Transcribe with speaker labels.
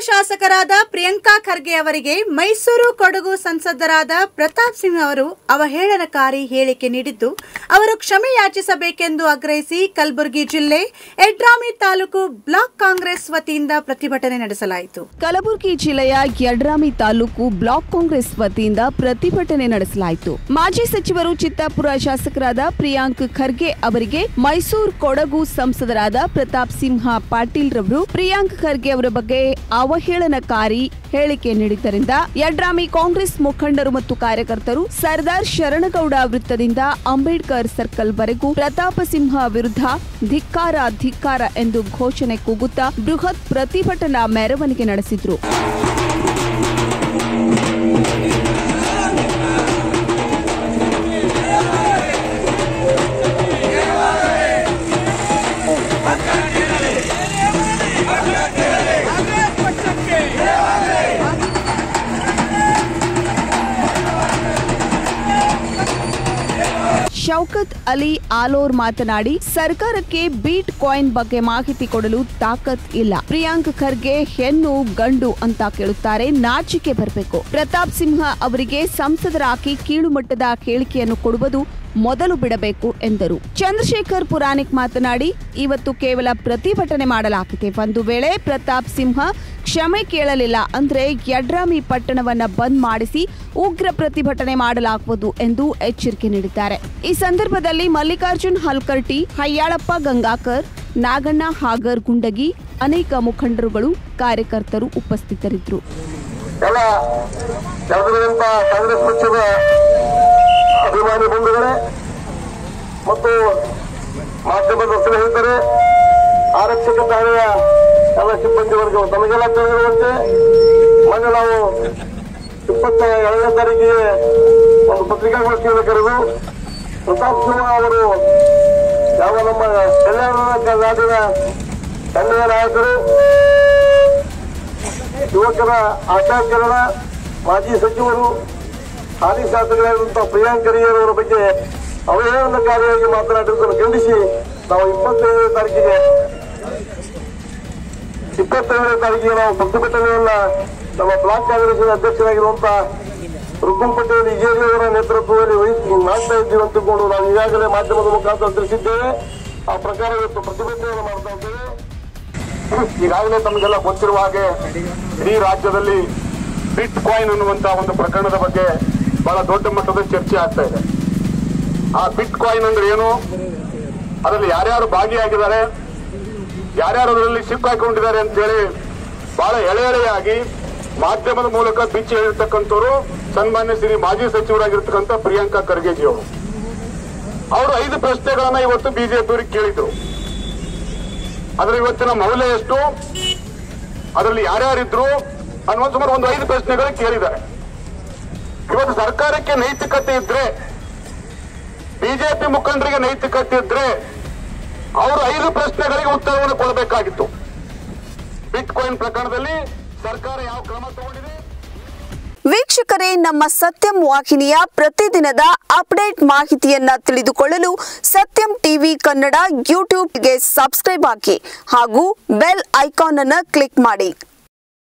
Speaker 1: ಶಾಸಕರಾದ ಪ್ರಿಯಾಂಕಾ ಖರ್ಗೆ ಅವರಿಗೆ ಮೈಸೂರು ಕೊಡಗು ಸಂಸದರಾದ ಪ್ರತಾಪ್ ಸಿಂಹ ಅವರು ಅವಹೇಳನಕಾರಿ ಹೇಳಿಕೆ ನೀಡಿದ್ದು ಅವರು ಕ್ಷಮೆ ಯಾಚಿಸಬೇಕೆಂದು ಆಗ್ರಹಿಸಿ ಕಲಬುರಗಿ ಜಿಲ್ಲೆ ಯಡ್ರಾಮಿ ತಾಲೂಕು ಬ್ಲಾಕ್ ಕಾಂಗ್ರೆಸ್ ವತಿಯಿಂದ ಪ್ರತಿಭಟನೆ ನಡೆಸಲಾಯಿತು.
Speaker 2: ಕಲಬುರಗಿ ಜಿಲ್ಲೆಯ ಯಡ್ರಾಮಿ ತಾಲೂಕು ಬ್ಲಾಕ್ ಕಾಂಗ್ರೆಸ್ ವತಿಯಿಂದ ಪ್ರತಿಭಟನೆ ನಡೆಸಲಾಯಿತು. ಮಾಜಿ ಸಚಿವರು ಚಿತ್ತಾಪುರ ಶಾಸಕರಾದ ಪ್ರಿಯಾಂಕ್ ಖರ್ಗೆ ಅವರಿಗೆ ಮೈಸೂರು ಕೊಡಗು ಸಂಸದರಾದ ಪ್ರತಾಪ್ ಸಿಂಹ ಪಾಟೀಲ್ ರವರು ಪ್ರಿಯಾಂಕ್ ಖರ್ಗೆ ಅವರ ಬಗ್ಗೆ ಅವಹೇಳನಕಾರಿ ಹೇಳಿಕೆ ನೀಡಿದ್ದರಿಂದ ಯಡ್ರಾಮಿ ಕಾಂಗ್ರೆಸ್ ಮುಖಂಡರು ಮತ್ತು ಕಾರ್ಯಕರ್ತರು ಸರ್ದಾರ್ ಶರಣಗೌಡ ವೃತ್ತದಿಂದ ಅಂಬೇಡ್ಕರ್ ಸರ್ಕಲ್ ವರೆಗೂ ಪ್ರತಾಪ ಸಿಂಹ ವಿರುದ್ಧ ಧಿಕ್ಕಾರ ಧಿಕ್ಕಾರ ಎಂದು ಘೋಷಣೆ ಕೂಗುತ್ತಾ ಬೃಹತ್ ಪ್ರತಿಭಟನಾ ಮೆರವಣಿಗೆ ನಡೆಸಿದ್ರು. ಶೌಕತ್ ಅಲಿ ಆಲೋರ್ ಮಾತನಾಡಿ, ಸರ್ಕಾರಕ್ಕೆ ಬೀಟ್ ಕಾಯಿನ್ ಬಗ್ಗೆ ಮಾಹಿತಿ ಕೊಡಲು ತಾಕತ್ ಇಲ್ಲ. ಪ್ರಿಯಾಂಕ್ ಖರ್ಗೆ ಹೆಣ್ಣು ಗಂಡು ಅಂತ ಕೇಳುತ್ತಾರೆ, ನಾಚಿಕೆ ಬರಬೇಕು. ಪ್ರತಾಪ್ ಸಿಂಹ ಅವರಿಗೆ ಸಂಸದರಾಗಿ ಕೀಳುಮಟ್ಟದ ಹೇಳಿಕೆಯನ್ನು ಕೊಡುವುದು ಮೊದಲು ಬಿಡಬೇಕು ಎಂದರು. ಚಂದ್ರಶೇಖರ್ ಪುರಾಣಿಕ್ ಮಾತನಾಡಿ, ಇವತ್ತು ಕೇವಲ ಪ್ರತಿಭಟನೆ ಮಾಡಲಾಗಿದೆ. ಒಂದು ವೇಳೆ ಪ್ರತಾಪ್ ಸಿಂಹ ಕ್ಷಮೆ ಕೇಳಲಿಲ್ಲ ಅಂದ್ರೆ ಯಡ್ರಾಮಿ ಪಟ್ಟಣವನ್ನ ಬಂದ್ ಮಾಡಿಸಿ ಉಗ್ರ ಪ್ರತಿಭಟನೆ ಮಾಡಲಾಗುವುದು ಎಂದು ಎಚ್ಚರಿಕೆ ನೀಡಿದ್ದಾರೆ. ಈ ಸಂದರ್ಭದಲ್ಲಿ ಮಲ್ಲಿಕಾರ್ಜುನ್ ಹಲ್ಕರ್ಟಿ, ಹಯ್ಯಾಳಪ್ಪ ಗಂಗಾಕರ್, ನಾಗಣ್ಣ ಹಾಗರ್ ಗುಂಡಗಿ, ಅನೇಕ ಮುಖಂಡರುಗಳು ಕಾರ್ಯಕರ್ತರು ಉಪಸ್ಥಿತರಿದ್ದರು.
Speaker 3: ಅಭಿಮಾನಿ ಬಂಧುಗಳೇ ಮತ್ತು ಮಾಧ್ಯಮದ ಸ್ನೇಹಿತರೆ, ಆರಕ್ಷಕ ಠಾಣೆಯ ಎಲ್ಲ ಸಿಬ್ಬಂದಿ ವರ್ಗ, ತಮಗೆಲ್ಲ ತಿಳಿದಿರುವಂತೆ ಮೊನ್ನೆ ನಾವು 22ನೇ ತಾರೀಕಿಗೆ ಒಂದು ಪತ್ರಿಕಾಗೋಷ್ಠಿಯನ್ನು ಕರೆದು ಪ್ರತಾಪ್ ಸಿಂಹ ಅವರು ಯಾವ ನಮ್ಮ ಕಲ್ಯಾಣ ನಾಡಿನ ಕನ್ನಡ ನಾಯಕರು, ಯುವಕರ ಆಶಾಕಿರಣ, ಮಾಜಿ ಸಚಿವರು, ಹಾಲಿ ಶಾಸಕರಾದಂತಹ ಪ್ರಿಯಾಂಕ್ ಖರ್ಗೆಯವರ ಬಗ್ಗೆ ಅವಹೇಳನಕಾರಿಯಾಗಿ ಮಾತನಾಡಿರುವುದನ್ನು ಖಂಡಿಸಿ ನಾವು 27ನೇ ತಾರೀಕಿಗೆ ನಾವು ಪ್ರತಿಭಟನೆಯನ್ನ ನಮ್ಮ ಬ್ಲಾಕ್ ಕಾಂಗ್ರೆಸ್ನ ಅಧ್ಯಕ್ಷರಾಗಿರುವಂತಹ ರುಕುಂ ಪಟೇಲ್ ಇಜೇರಿ ಅವರ ನೇತೃತ್ವದಲ್ಲಿ ಮಾಡ್ತಾ ಇದ್ದೀವಿ ಅಂತಕೊಂಡು ನಾವು ಈಗಾಗಲೇ ಮಾಧ್ಯಮದ ಮುಖಾಂತರ ತಿಳಿಸಿದ್ದೇವೆ. ಆ ಪ್ರಕಾರ ಇವತ್ತು ಪ್ರತಿಭಟನೆಯನ್ನು ಮಾಡ್ತಾ ಇದ್ದೇವೆ. ಈಗಾಗಲೇ ತಮಗೆಲ್ಲ ಗೊತ್ತಿರುವ ಹಾಗೆ ಇಡೀ ರಾಜ್ಯದಲ್ಲಿ ಬಿಟ್ ಕಾಯಿನ್ ಅನ್ನುವಂತಹ ಒಂದು ಪ್ರಕರಣದ ಬಗ್ಗೆ ಬಹಳ ದೊಡ್ಡ ಮಟ್ಟದ ಚರ್ಚೆ ಆಗ್ತಾ ಇದೆ. ಆ ಬಿಟ್ ಕಾಯಿನ್ ಅಂದ್ರೆ ಏನು, ಅದರಲ್ಲಿ ಯಾರ್ಯಾರು ಭಾಗಿಯಾಗಿದ್ದಾರೆ, ಯಾರ್ಯಾರು ಅದರಲ್ಲಿ ಸಿಕ್ಕಾಕೊಂಡಿದ್ದಾರೆ ಅಂತ ಹೇಳಿ ಬಹಳ ಎಳೆಯಾಗಿ ಮಾಧ್ಯಮದ ಮೂಲಕ ಬಿಚ್ಚಿ ಹೇಳಿರ್ತಕ್ಕಂಥವ್ರು ಸನ್ಮಾನ್ಯ ಶ್ರೀ ಮಾಜಿ ಸಚಿವರಾಗಿರ್ತಕ್ಕಂಥ ಪ್ರಿಯಾಂಕಾ ಖರ್ಗೆಜಿ ಅವರು 5 ಪ್ರಶ್ನೆಗಳನ್ನ ಇವತ್ತು ಬಿಜೆಪಿಯವರಿಗೆ ಕೇಳಿದ್ರು. ಅದರ ಇವತ್ತಿನ ಮೌಲ್ಯ ಎಷ್ಟು, ಅದರಲ್ಲಿ ಯಾರ್ಯಾರಿದ್ರು ಅನ್ನುವ ಸುಮಾರು ಒಂದು 5 ಪ್ರಶ್ನೆಗಳು ಕೇಳಿದ್ದಾರೆ. ಇವತ್ತು ಸರ್ಕಾರಕ್ಕೆ ನೈತಿಕತೆ ಇದ್ರೆ, ಬಿಜೆಪಿ ಮುಖಂಡರಿಗೆ ನೈತಿಕತೆ ಇದ್ರೆ ಅವರು 5 ಪ್ರಶ್ನೆಗಳಿಗೆ ಉತ್ತರವನ್ನು ಕೊಡಬೇಕಾಗಿತ್ತು. ಬಿಟ್ ಕಾಯಿನ್ ಪ್ರಕರಣದಲ್ಲಿ ಸರ್ಕಾರ ಯಾವ ಕ್ರಮ ತಗೊಂಡಿದೆ?
Speaker 2: ವೀಕ್ಷಕರೇ, ನಮ್ಮ ಸತ್ಯಂ ವಾಹಿನಿಯ ಪ್ರತಿದಿನದ ಅಪ್ಡೇಟ್ ಮಾಹಿತಿಯನ್ನ ತಿಳಿದುಕೊಳ್ಳಲು ಸತ್ಯಂ ಟಿವಿ ಕನ್ನಡ ಯೂಟ್ಯೂಬ್ಗೆ ಸಬ್ಸ್ಕ್ರೈಬ್ ಆಗಿ ಹಾಗೂ ಬೆಲ್ ಐಕಾನ್ ಅನ್ನು ಕ್ಲಿಕ್ ಮಾಡಿ.